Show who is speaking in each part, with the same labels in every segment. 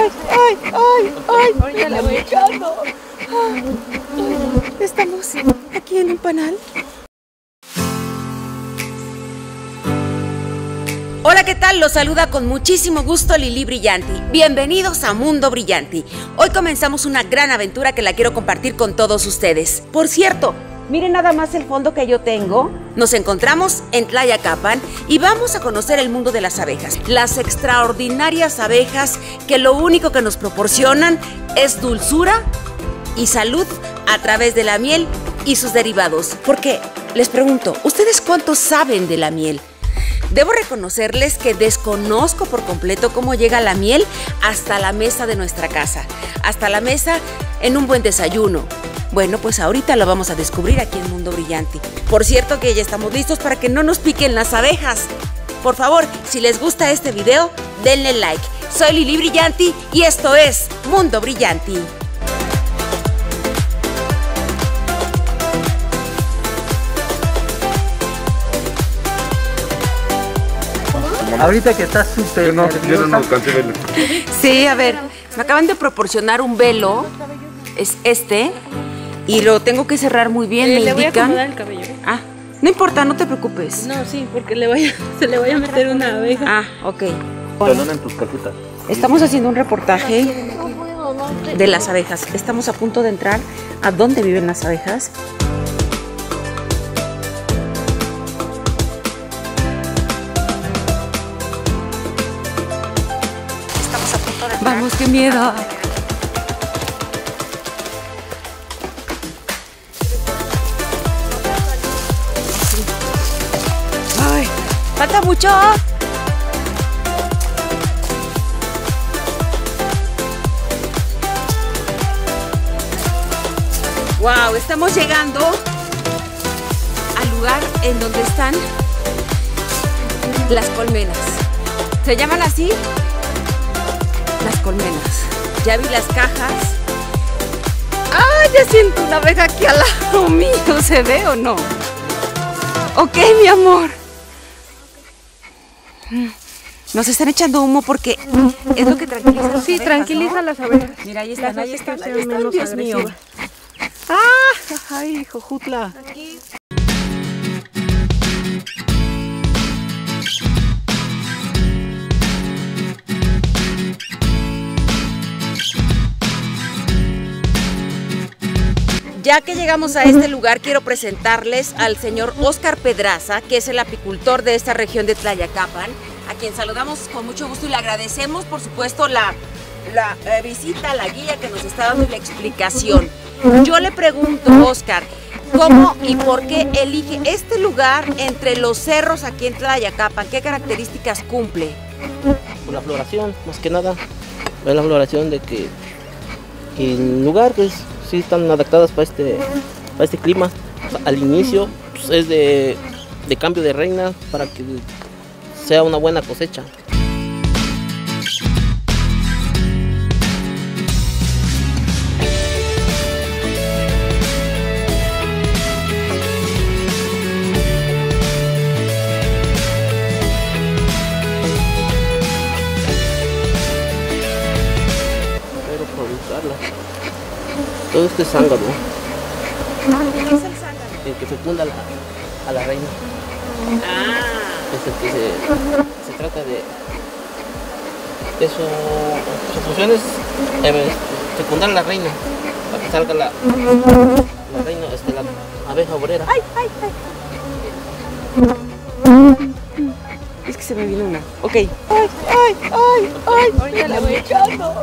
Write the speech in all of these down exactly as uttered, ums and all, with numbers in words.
Speaker 1: ay, ay, ay, ay, ay, la voy echando. Estamos aquí en un panal. Hola, ¿qué tal? Los saluda con muchísimo gusto Lili Brillanti. Bienvenidos a Mundo Brillanti. Hoy comenzamos una gran aventura que la quiero compartir con todos ustedes. Por cierto, miren nada más el fondo que yo tengo. Nos encontramos en Tlayacapan y vamos a conocer el mundo de las abejas. Las extraordinarias abejas que lo único que nos proporcionan es dulzura y salud a través de la miel y sus derivados. Porque les pregunto, ¿ustedes cuánto saben de la miel? Debo reconocerles que desconozco por completo cómo llega la miel hasta la mesa de nuestra casa, hasta la mesa en un buen desayuno. Bueno, pues ahorita lo vamos a descubrir aquí en Mundo Brillanti. Por cierto que ya estamos listos para que no nos piquen las abejas. Por favor, si les gusta este video, denle like. Soy Lili Brillanti y esto es Mundo Brillanti.
Speaker 2: Ahorita que estás súper
Speaker 3: no, yo no, no alcancé a verlo.
Speaker 1: Sí, a ver, me acaban de proporcionar un velo, es este, y lo tengo que cerrar muy bien,
Speaker 4: eh,
Speaker 1: me
Speaker 4: le
Speaker 1: indican.
Speaker 4: voy a acomodar el cabello.
Speaker 1: Ah, no importa, no te preocupes.
Speaker 4: No, sí, porque le voy a, se le voy a meter una abeja.
Speaker 1: Ah, ok.
Speaker 3: Perdón en tus casitas.
Speaker 1: Estamos haciendo un reportaje de las abejas. Estamos a punto de entrar a dónde viven las abejas. Vamos, qué miedo. Ay, falta mucho. Wow, estamos llegando al lugar en donde están las colmenas. ¿Se llaman así? Las colmenas. Ya vi las cajas. ¡Ah! Ya siento una abeja aquí al lado mío. ¿Se ve o no? Ok, mi amor. Nos están echando humo porque es lo que tranquiliza a las
Speaker 4: Sí,
Speaker 1: abejas,
Speaker 4: tranquiliza a
Speaker 1: ¿no?
Speaker 4: las abejas.
Speaker 1: Mira, ahí están, ahí están, ahí están,
Speaker 4: menos
Speaker 1: Dios mío.
Speaker 4: agresivas.
Speaker 1: ¡Ah! ¡Ay, jojutla!
Speaker 4: Aquí.
Speaker 1: Ya que llegamos a este lugar, quiero presentarles al señor Óscar Pedraza, que es el apicultor de esta región de Tlayacapan, a quien saludamos con mucho gusto y le agradecemos, por supuesto, la, la eh, visita, la guía que nos está dando y la explicación. Yo le pregunto, Óscar, ¿cómo y por qué elige este lugar entre los cerros aquí en Tlayacapan? ¿Qué características cumple?
Speaker 5: Por la floración, más que nada, es la floración de que el lugar pues sí están adaptadas para este, para este clima. O sea, al inicio pues, es de, de cambio de reina para que sea una buena cosecha. Pero para buscarla. Todo este zángano.
Speaker 1: ¿Qué es el zángano?
Speaker 5: El que fecunda a la, a la reina.
Speaker 1: Ah.
Speaker 5: Es el que se, se trata de, de su, su función es eh, fecundar a la reina para que salga la, la reina, este, la abeja obrera.
Speaker 1: ¡Ay, ay, ay! Es que se me vino una. Ok. ¡Ay, ay, ay, ay!
Speaker 4: Ahorita la voy echando.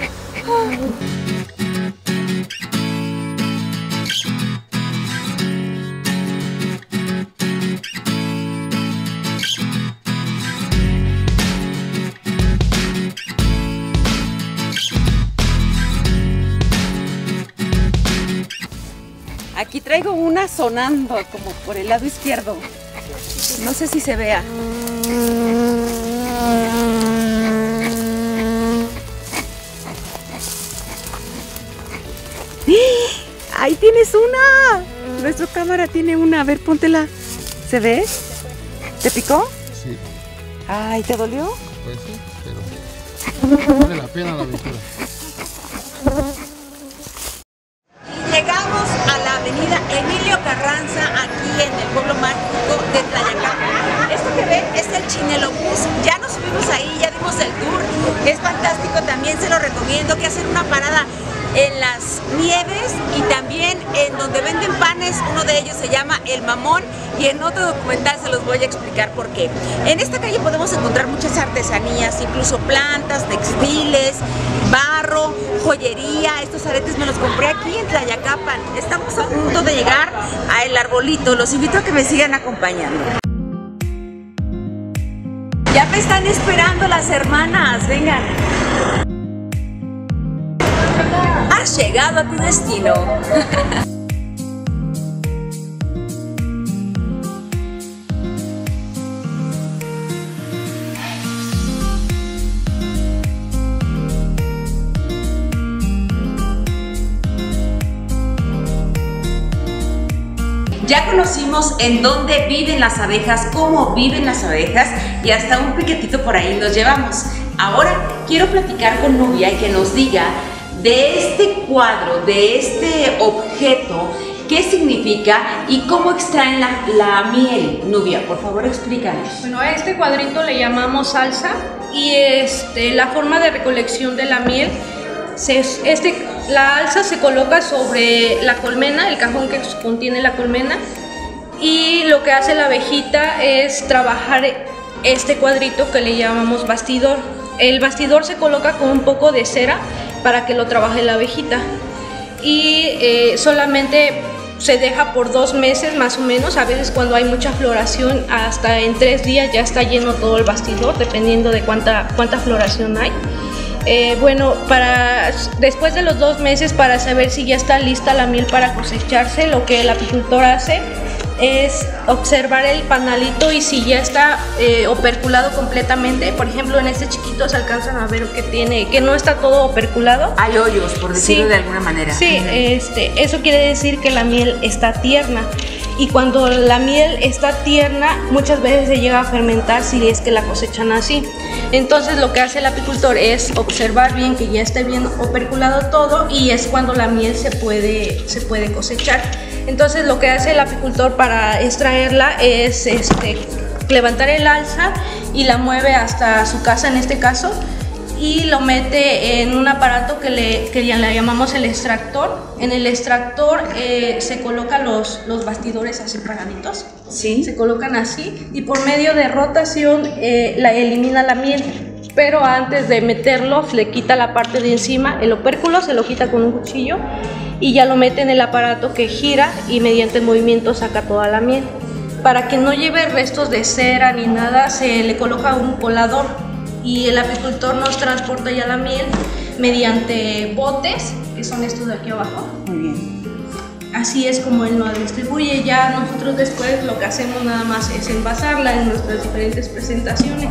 Speaker 1: Aquí traigo una sonando como por el lado izquierdo. No sé si se vea. ¡Ahí tienes una! Nuestra cámara tiene una. A ver, póntela. ¿Se ve? ¿Te picó?
Speaker 6: Sí,
Speaker 1: Ay, ¿te dolió?
Speaker 6: pues sí, pero vale la pena la aventura.
Speaker 1: Llegamos a la avenida Emilio Carranza, aquí en el pueblo mágico de Tlayacapan. Esto que ven es el Chinelobús. Ya nos subimos ahí, ya dimos el tour. Es fantástico, también se lo recomiendo, que hacen una parada en las nieves y también en donde venden panes. Uno de ellos se llama El Mamón y en otro documental se los voy a explicar por qué. En esta calle podemos encontrar muchas artesanías, incluso plantas, textiles, barro, joyería. Estos aretes me los compré aquí en Tlayacapan. Estamos a punto de llegar a El Arbolito. Los invito a que me sigan acompañando. Ya me están esperando las hermanas, vengan. Has llegado a tu destino. Ya conocimos en dónde viven las abejas, cómo viven las abejas y hasta un piquetito por ahí nos llevamos. Ahora quiero platicar con Nubia y que nos diga de este cuadro, de este objeto, qué significa y cómo extraen la, la miel. Nubia, por favor explícanos.
Speaker 4: Bueno, a este cuadrito le llamamos alza y este, la forma de recolección de la miel, se, este, la alza se coloca sobre la colmena, el cajón que contiene la colmena, y lo que hace la abejita es trabajar este cuadrito que le llamamos bastidor. El bastidor se coloca con un poco de cera para que lo trabaje la abejita y eh, solamente se deja por dos meses más o menos. A veces cuando hay mucha floración hasta en tres días ya está lleno todo el bastidor, dependiendo de cuánta, cuánta floración hay. Eh, bueno, para, después de los dos meses, para saber si ya está lista la miel para cosecharse, lo que el apicultor hace es observar el panalito y si ya está eh, operculado completamente. Por ejemplo, en este chiquito se alcanzan a ver que tiene, que no está todo operculado.
Speaker 1: Hay hoyos, por decirlo
Speaker 4: sí,
Speaker 1: de alguna manera.
Speaker 4: Sí, este, eso quiere decir que la miel está tierna. Y cuando la miel está tierna, muchas veces se llega a fermentar si es que la cosechan así. Entonces lo que hace el apicultor es observar bien que ya esté bien operculado todo y es cuando la miel se puede, se puede cosechar. Entonces lo que hace el apicultor para extraerla es este, levantar el alza y la mueve hasta su casa en este caso y lo mete en un aparato que le, que ya le llamamos el extractor. En el extractor eh, se colocan los, los bastidores así paraditos,
Speaker 1: ¿sí?
Speaker 4: Se colocan así y por medio de rotación eh, la elimina la miel. Pero antes de meterlo se le quita la parte de encima, el opérculo se lo quita con un cuchillo y ya lo mete en el aparato que gira y mediante el movimiento saca toda la miel. Para que no lleve restos de cera ni nada, se le coloca un colador y el apicultor nos transporta ya la miel mediante botes, que son estos de aquí abajo.
Speaker 1: Muy bien.
Speaker 4: Así es como él nos distribuye. Ya nosotros después lo que hacemos nada más es envasarla en nuestras diferentes presentaciones.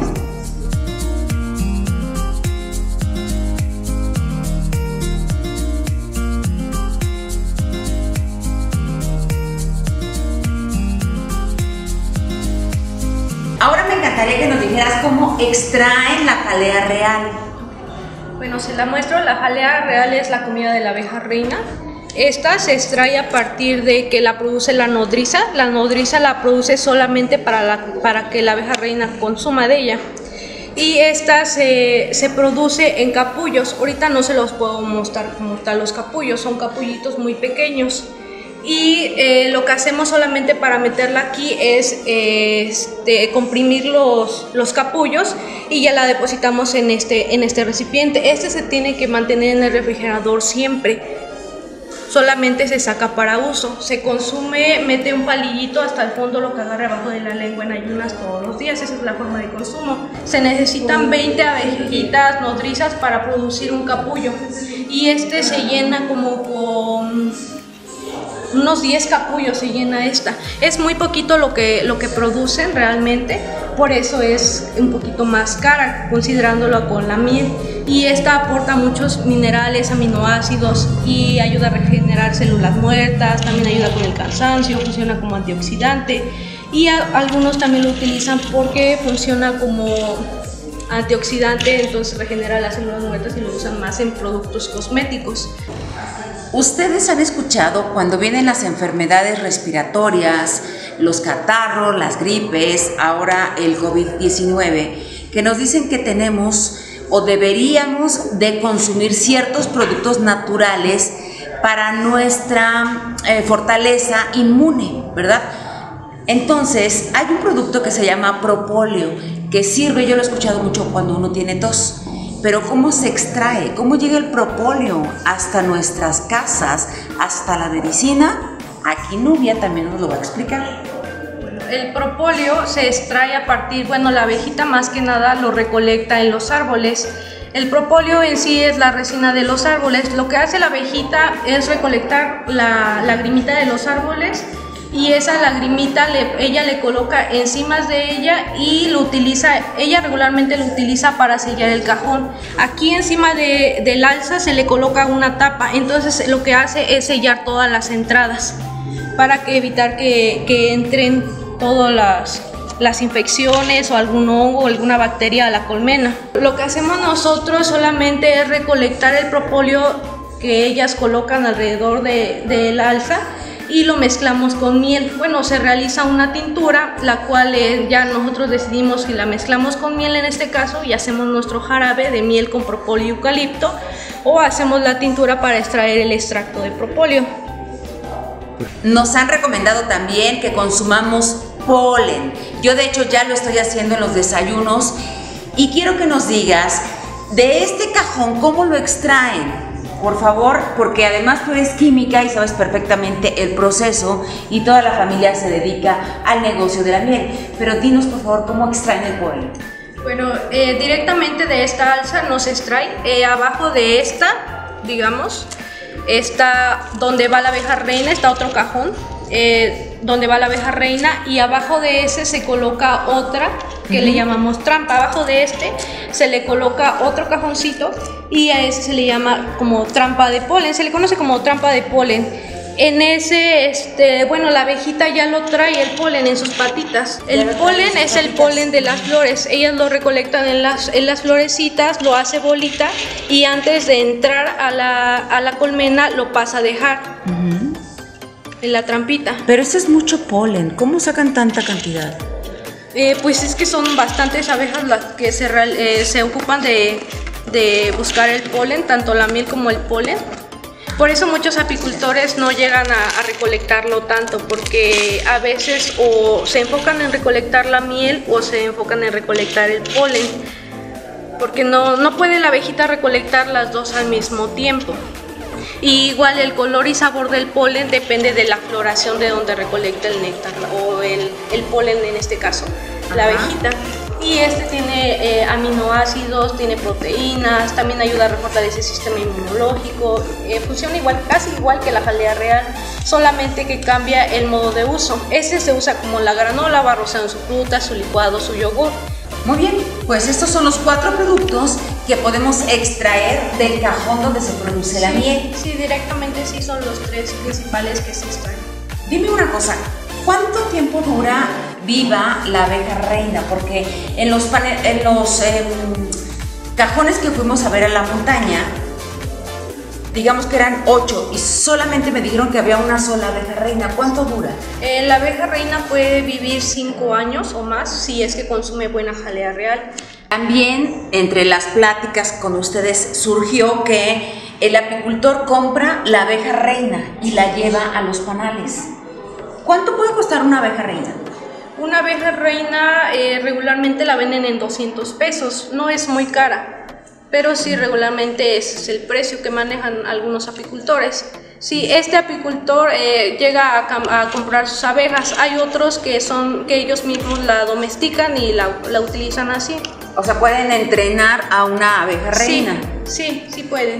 Speaker 1: Ahora me encantaría que nos dijeras cómo extraen la jalea real.
Speaker 4: Bueno, se la muestro. La jalea real es la comida de la abeja reina. Esta se extrae a partir de que la produce la nodriza. La nodriza la produce solamente para, la, para que la abeja reina consuma de ella. Y esta se, se produce en capullos. Ahorita no se los puedo mostrar como tal los capullos, son capullitos muy pequeños. Y eh, lo que hacemos solamente para meterla aquí es eh, este, comprimir los, los capullos y ya la depositamos en este, en este recipiente. Este se tiene que mantener en el refrigerador siempre, solamente se saca para uso. Se consume, mete un palillito hasta el fondo, lo que agarre abajo de la lengua en ayunas todos los días. Esa es la forma de consumo. Se necesitan veinte abejitas nodrizas para producir un capullo y este se llena como con unos diez capullos se llena esta. Es muy poquito lo que, lo que producen realmente, por eso es un poquito más cara considerándolo con la miel. Y esta aporta muchos minerales, aminoácidos y ayuda a regenerar células muertas, también ayuda con el cansancio, funciona como antioxidante y a, algunos también lo utilizan porque funciona como antioxidante, entonces regenera las células muertas y lo usan más en productos cosméticos.
Speaker 1: Ustedes han escuchado cuando vienen las enfermedades respiratorias, los catarros, las gripes, ahora el COVID diecinueve, que nos dicen que tenemos o deberíamos de consumir ciertos productos naturales para nuestra eh, fortaleza inmune, ¿verdad? Entonces, hay un producto que se llama propóleo, que sirve, yo lo he escuchado mucho cuando uno tiene tos, pero ¿cómo se extrae? ¿Cómo llega el propóleo hasta nuestras casas, hasta la medicina? Aquí Nubia también nos lo va a explicar.
Speaker 4: El propóleo se extrae a partir, bueno, la abejita más que nada lo recolecta en los árboles. El propóleo en sí es la resina de los árboles. Lo que hace la abejita es recolectar la lagrimita de los árboles y esa lagrimita le, ella le coloca encima de ella y lo utiliza, ella regularmente lo utiliza para sellar el cajón. Aquí encima de, del alza se le coloca una tapa, entonces lo que hace es sellar todas las entradas para que evitar que, que entren todas las, las infecciones o algún hongo o alguna bacteria a la colmena. Lo que hacemos nosotros solamente es recolectar el propóleo que ellas colocan alrededor de, del alza y lo mezclamos con miel. Bueno, se realiza una tintura, la cual eh, ya nosotros decidimos si la mezclamos con miel en este caso y hacemos nuestro jarabe de miel con propóleo y eucalipto, o hacemos la tintura para extraer el extracto de propóleo.
Speaker 1: Nos han recomendado también que consumamos polen. Yo de hecho ya lo estoy haciendo en los desayunos y quiero que nos digas de este cajón cómo lo extraen. Por favor, porque además tú eres química y sabes perfectamente el proceso y toda la familia se dedica al negocio de la miel. Pero dinos por favor cómo extraen el polen.
Speaker 4: Bueno, eh, directamente de esta alza nos extrae, eh, abajo de esta, digamos, está donde va la abeja reina, está otro cajón, eh, donde va la abeja reina, y abajo de ese se coloca otra que uh-huh. le llamamos trampa. Abajo de este se le coloca otro cajoncito y a ese se le llama como trampa de polen, se le conoce como trampa de polen. En ese, este, bueno, la abejita ya lo trae el polen en sus patitas. El polen es el polen de las flores. Ellas lo recolectan en las, en las florecitas, lo hace bolita y antes de entrar a la, a la colmena lo pasa a dejar uh-huh. en la trampita.
Speaker 1: Pero eso es mucho polen. ¿Cómo sacan tanta cantidad?
Speaker 4: Eh, pues es que son bastantes abejas las que se, eh, se ocupan de, de buscar el polen, tanto la miel como el polen. Por eso muchos apicultores no llegan a, a recolectarlo tanto, porque a veces o se enfocan en recolectar la miel o se enfocan en recolectar el polen, porque no, no puede la abejita recolectar las dos al mismo tiempo. Y igual el color y sabor del polen depende de la floración de donde recolecta el néctar o el, el polen en este caso, la abejita. Y este tiene eh, aminoácidos, tiene proteínas, también ayuda a reforzar ese sistema inmunológico, eh, funciona igual, casi igual que la jalea real, solamente que cambia el modo de uso. Este se usa como la granola, va rociado en su fruta, su licuado, su yogur.
Speaker 1: Muy bien, pues estos son los cuatro productos que podemos extraer del cajón donde se produce la
Speaker 4: sí,
Speaker 1: miel.
Speaker 4: Sí, directamente sí son los tres principales que se extraen.
Speaker 1: Dime una cosa, ¿cuánto tiempo dura viva la abeja reina? Porque en los, en los eh, cajones que fuimos a ver a la montaña, digamos que eran ocho y solamente me dijeron que había una sola abeja reina. ¿Cuánto dura?
Speaker 4: Eh, la abeja reina puede vivir cinco años o más si es que consume buena jalea real.
Speaker 1: También entre las pláticas con ustedes surgió que el apicultor compra la abeja reina y la lleva a los panales. ¿Cuánto puede costar una abeja reina?
Speaker 4: Una abeja reina eh, regularmente la venden en doscientos pesos, no es muy cara. Pero sí, regularmente ese es el precio que manejan algunos apicultores. Si este apicultor eh, llega a, a comprar sus abejas, hay otros que son que ellos mismos la domestican y la, la utilizan así.
Speaker 1: O sea, pueden entrenar a una abeja reina.
Speaker 4: Sí, sí, sí pueden.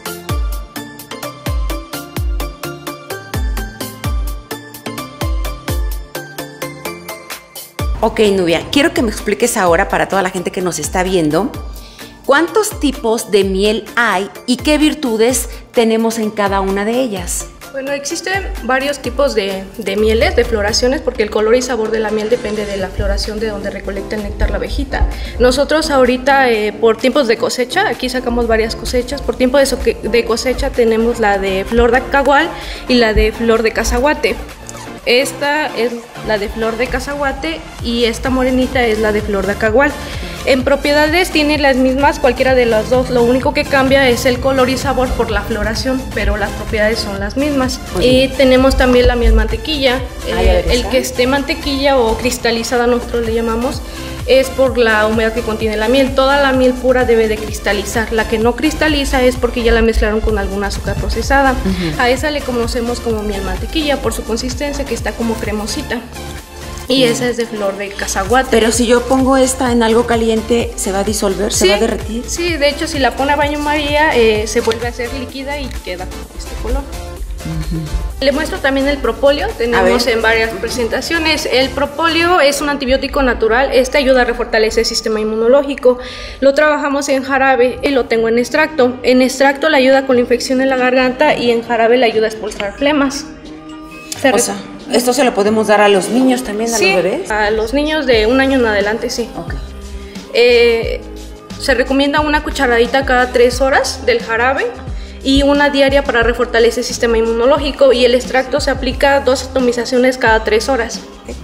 Speaker 1: Ok, Nubia, quiero que me expliques ahora para toda la gente que nos está viendo, ¿cuántos tipos de miel hay y qué virtudes tenemos en cada una de ellas?
Speaker 4: Bueno, existen varios tipos de, de mieles, de floraciones, porque el color y sabor de la miel depende de la floración de donde recolecta el néctar la abejita. Nosotros ahorita, eh, por tiempos de cosecha, aquí sacamos varias cosechas, por tiempo de, so de cosecha tenemos la de flor de cagual y la de flor de cazaguate. Esta es la de flor de cazaguate y esta morenita es la de flor de cagual. En propiedades tiene las mismas, cualquiera de las dos, lo único que cambia es el color y sabor por la floración, pero las propiedades son las mismas. Pues y sí. Tenemos también la miel mantequilla,
Speaker 1: ah,
Speaker 4: eh, el que esté mantequilla o cristalizada nosotros le llamamos, es por la humedad que contiene la miel. Toda la miel pura debe de cristalizar, la que no cristaliza es porque ya la mezclaron con alguna azúcar procesada. Uh-huh. A esa le conocemos como miel mantequilla por su consistencia que está como cremosita. Y esa es de flor de cazaguate.
Speaker 1: Pero si yo pongo esta en algo caliente, ¿se va a disolver? ¿Se
Speaker 4: sí,
Speaker 1: va a derretir?
Speaker 4: Sí, de hecho si la pone a baño María eh, se vuelve a hacer líquida y queda con este color. Uh-huh. Le muestro también el propóleo, tenemos en varias presentaciones. El propóleo es un antibiótico natural, este ayuda a refortalecer el sistema inmunológico. Lo trabajamos en jarabe y lo tengo en extracto. En extracto le ayuda con la infección en la garganta y en jarabe le ayuda a expulsar flemas. Se
Speaker 1: o sea, ¿esto se lo podemos dar a los niños también, a
Speaker 4: sí,
Speaker 1: los bebés?
Speaker 4: A los niños de un año en adelante, sí.
Speaker 1: Okay.
Speaker 4: Eh, se recomienda una cucharadita cada tres horas del jarabe y una diaria para refortalecer el sistema inmunológico, y el extracto se aplica dos atomizaciones cada tres horas.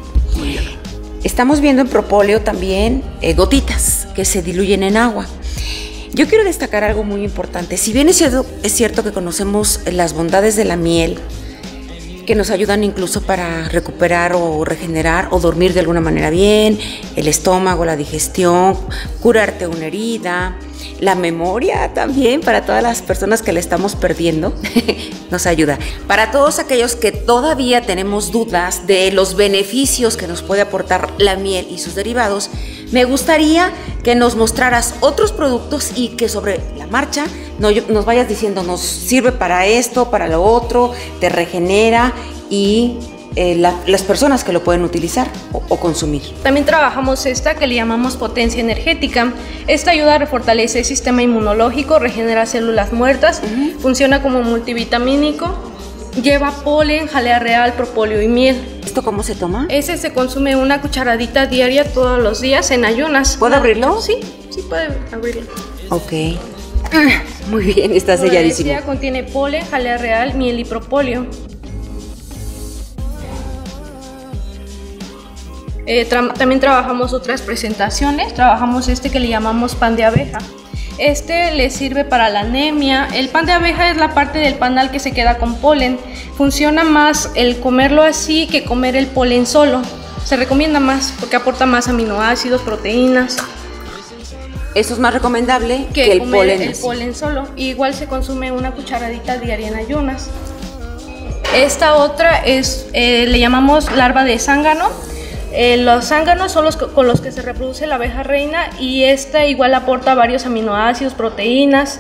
Speaker 1: Estamos viendo en propóleo también eh, gotitas que se diluyen en agua. Yo quiero destacar algo muy importante. Si bien es cierto, es cierto que conocemos las bondades de la miel, que nos ayudan incluso para recuperar o regenerar o dormir de alguna manera bien, el estómago, la digestión, curarte una herida, la memoria también para todas las personas que le estamos perdiendo, nos ayuda. Para todos aquellos que todavía tenemos dudas de los beneficios que nos puede aportar la miel y sus derivados, me gustaría que nos mostraras otros productos y que sobre la marcha nos vayas diciendo, nos sirve para esto, para lo otro, te regenera y eh, la, las personas que lo pueden utilizar o, o consumir.
Speaker 4: También trabajamos esta que le llamamos potencia energética. Esta ayuda a refortalecer el sistema inmunológico, regenera células muertas, uh-huh. funciona como multivitamínico, lleva polen, jalea real, propóleo y miel.
Speaker 1: ¿Esto cómo se toma?
Speaker 4: Ese se consume una cucharadita diaria todos los días en ayunas.
Speaker 1: ¿Puedo abrirlo?
Speaker 4: Sí, sí puede abrirlo.
Speaker 1: Ok. Muy bien, está selladísimo.
Speaker 4: Esta contiene polen, jalea real, miel y propóleo. Eh, tra también trabajamos otras presentaciones. Trabajamos este que le llamamos pan de abeja. Este le sirve para la anemia. El pan de abeja es la parte del panal que se queda con polen. Funciona más el comerlo así que comer el polen solo. Se recomienda más porque aporta más aminoácidos, proteínas.
Speaker 1: Eso es más recomendable
Speaker 4: que,
Speaker 1: que el
Speaker 4: comer
Speaker 1: polen.
Speaker 4: el polen solo. Igual se consume una cucharadita diaria en ayunas. Esta otra es, eh, le llamamos larva de zángano. Eh, los zánganos son los con los que se reproduce la abeja reina, y esta igual aporta varios aminoácidos, proteínas.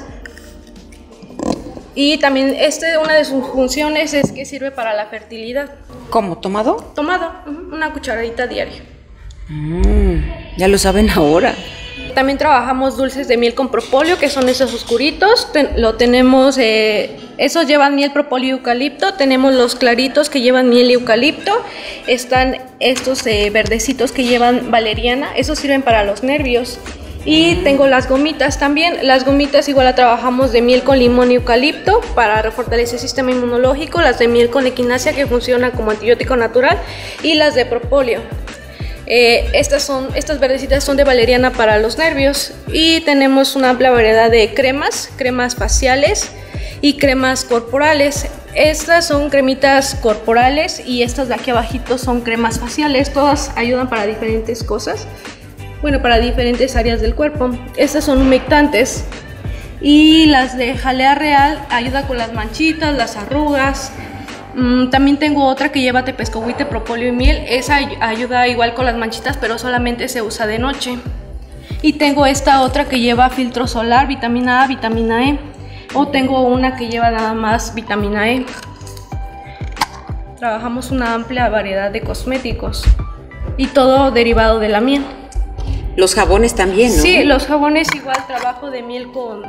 Speaker 4: Y también este, una de sus funciones es que sirve para la fertilidad.
Speaker 1: ¿Cómo? ¿Tomado?
Speaker 4: Tomado, uh-huh, una cucharadita diaria.
Speaker 1: Mm, ya lo saben ahora.
Speaker 4: También trabajamos dulces de miel con propóleo, que son esos oscuritos. Ten, lo tenemos, eh, esos llevan miel, propóleo y eucalipto. Tenemos los claritos que llevan miel y eucalipto. Están estos eh, verdecitos que llevan valeriana. Esos sirven para los nervios. Y tengo las gomitas también. Las gomitas igual la trabajamos de miel con limón y eucalipto para refortalecer el sistema inmunológico. Las de miel con equinacia, que funciona como antibiótico natural. Y las de propóleo. Eh, estas, son, estas verdecitas son de valeriana para los nervios. Y tenemos una amplia variedad de cremas, cremas faciales y cremas corporales. Estas son cremitas corporales y estas de aquí abajito son cremas faciales. Todas ayudan para diferentes cosas, bueno, para diferentes áreas del cuerpo. Estas son humectantes. Y las de jalea real ayuda con las manchitas, las arrugas. También tengo otra que lleva tepescohuite, propóleo y miel. Esa ayuda igual con las manchitas, pero solamente se usa de noche. Y tengo esta otra que lleva filtro solar, vitamina A, vitamina E. O tengo una que lleva nada más vitamina E. Trabajamos una amplia variedad de cosméticos. Y todo derivado de la miel.
Speaker 1: Los jabones también, ¿no?
Speaker 4: Sí, los jabones igual trabajo de miel con,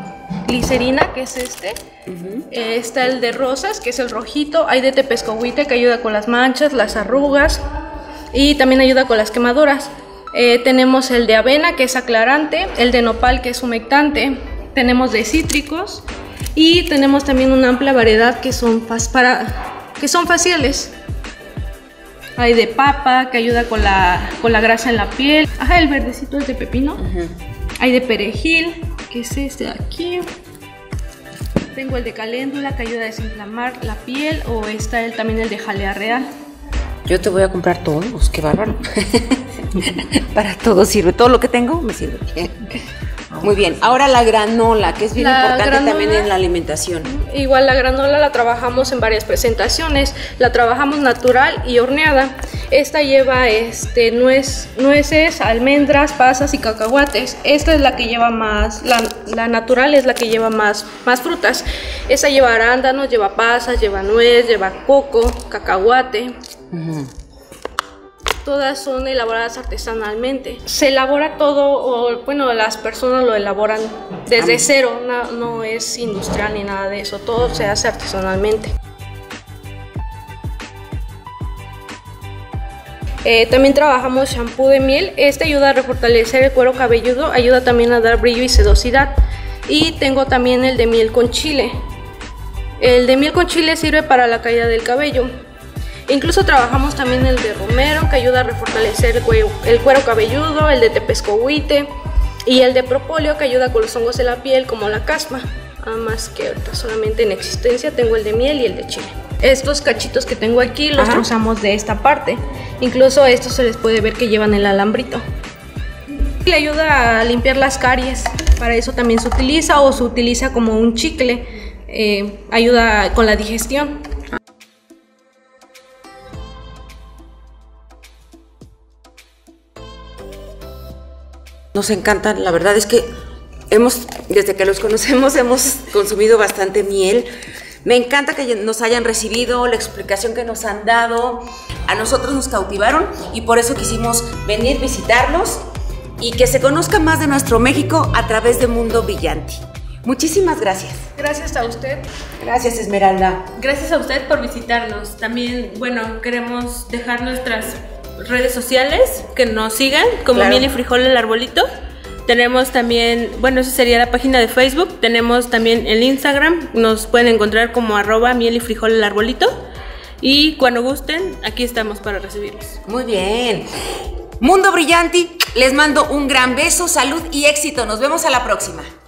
Speaker 4: glicerina, que es este. Uh-huh. eh, está el de rosas, que es el rojito. Hay de tepescohuite, que ayuda con las manchas, las arrugas y también ayuda con las quemaduras. Eh, tenemos el de avena, que es aclarante, el de nopal, que es humectante. Tenemos de cítricos y tenemos también una amplia variedad que son, para, que son faciales. Hay de papa, que ayuda con la, con la grasa en la piel. Ajá, el verdecito es de pepino. Uh-huh. Hay de perejil, que es este de aquí. Tengo el de caléndula, que ayuda a desinflamar la piel. O está el, también el de jalea real.
Speaker 1: Yo te voy a comprar todos, qué bárbaro. Para todo sirve, todo lo que tengo me sirve. Muy bien, ahora la granola, que es bien la importante granola, también en la alimentación.
Speaker 4: Igual la granola la trabajamos en varias presentaciones, la trabajamos natural y horneada. Esta lleva este, nuez, nueces, almendras, pasas y cacahuates. Esta es la que lleva más, la, la natural es la que lleva más, más frutas. Esta lleva arándanos, lleva pasas, lleva nuez, lleva coco, cacahuate. Uh-huh. Todas son elaboradas artesanalmente. Se elabora todo, o bueno, las personas lo elaboran desde cero, no, no es industrial ni nada de eso, todo se hace artesanalmente. Eh, también trabajamos shampoo de miel. Este ayuda a refortalecer el cuero cabelludo, ayuda también a dar brillo y sedosidad. Y tengo también el de miel con chile. El de miel con chile sirve para la caída del cabello. Incluso trabajamos también el de romero, que ayuda a refortalecer el cuero, el cuero cabelludo, el de tepescohuite y el de propóleo, que ayuda con los hongos de la piel como la caspa. Nada más que ahorita solamente en existencia tengo el de miel y el de chile. Estos cachitos que tengo aquí los Ajá. trozamos de esta parte. Incluso estos se les puede ver que llevan el alambrito. Le ayuda a limpiar las caries, para eso también se utiliza, o se utiliza como un chicle, eh, ayuda con la digestión.
Speaker 1: Nos encantan, la verdad es que hemos, desde que los conocemos, hemos consumido bastante miel. Me encanta que nos hayan recibido, la explicación que nos han dado. A nosotros nos cautivaron y por eso quisimos venir, visitarlos y que se conozca más de nuestro México a través de Mundo Brillanti. Muchísimas gracias.
Speaker 4: Gracias a usted.
Speaker 1: Gracias, Esmeralda.
Speaker 6: Gracias a usted por visitarnos. También, bueno, queremos dejar nuestras redes sociales, que nos sigan como claro. Miel y Frijol el Arbolito. Tenemos también, bueno, esa sería la página de Facebook. Tenemos también el Instagram, nos pueden encontrar como arroba Miel y Frijol el Arbolito. Y cuando gusten, aquí estamos para recibirlos.
Speaker 1: Muy bien. Mundo Brillanti, les mando un gran beso, salud y éxito. Nos vemos a la próxima.